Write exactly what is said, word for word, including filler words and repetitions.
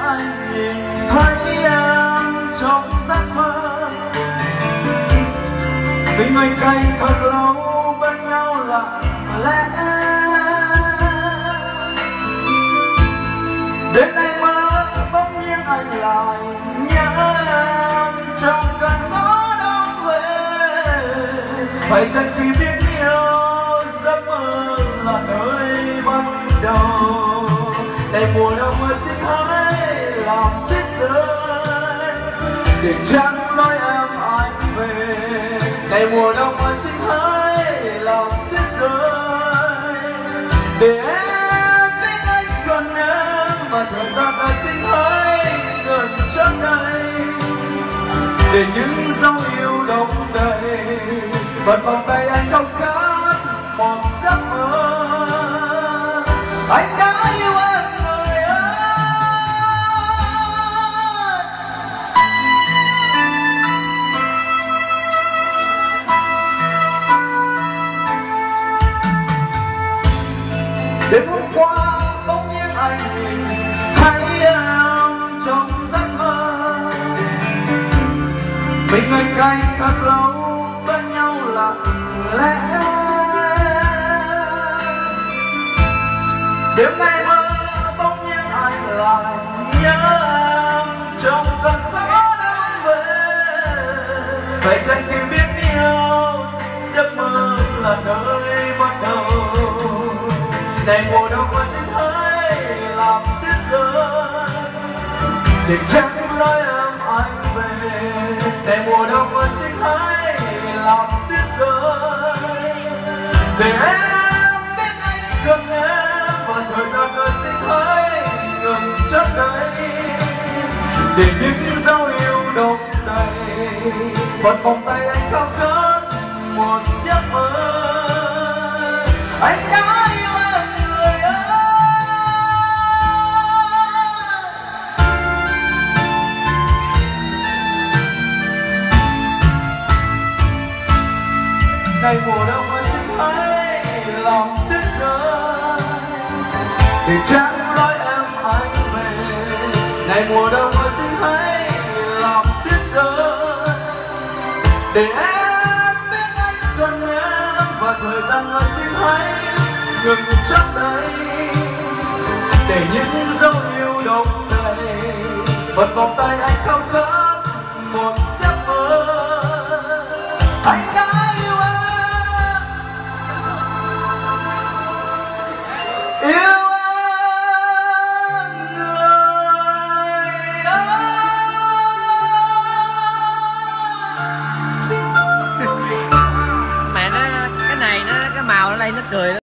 anh nhìn thấy em trong giấc mơ, tình người canh thật lâu bên nhau lặng lẽ. Đến anh mơ bỗng nhiên anh lại nhớ em trong cơn gió đông về. Phải chăng khi biết yêu giấc mơ là nơi bắt đầu. Này mùa đông ơi xin hãy làm tuyết rơi để chẳng nói em anh về. Này mùa đông ơi xin hãy làm tuyết rơi để em biết anh gần em. Và thời gian ơi xin hãy gần trước đây để những dấu yêu đông đầy vẫn vòng tay anh không khát một giấc mơ. Anh đã yêu em người ơi. Đêm hôm qua bỗng nhiên anh nhìn thấy em trong giấc mơ, mình ngây canh thật lâu bên nhau lặng lẽ. Đêm nay mơ bỗng nhiên anh lại nhớ em trong cơn gió đông về. Phải chăng khi biết yêu giấc mơ là nơi bắt đầu. Này mùa đông ơi xin hãy làm tuyết rơi để chẳng nói em anh về. Này mùa đông ơi xin hãy làm tuyết rơi để em biết anh gần em. Và thời gian ơi xin hãy ngừng trước đây để những dấu yêu đông đầy vẫn vòng tay anh khao khát một giấc mơ. Anh đã yêu em người ơi. Này mùa đông ơi xin hãy làm tuyết rơi để chẳng nói em anh về. Này mùa đông ơi xin hãy làm tuyết rơi để em biết anh gần em. Và thời gian ơi xin hãy ngừng trước đây để những dấu yêu đông đầy vẫn vòng tay anh khao khát một giấc mơ. Anh đã yêu em, yêu em người ơi. Mẹ nó cái này nó cái màu ở đây nó cười.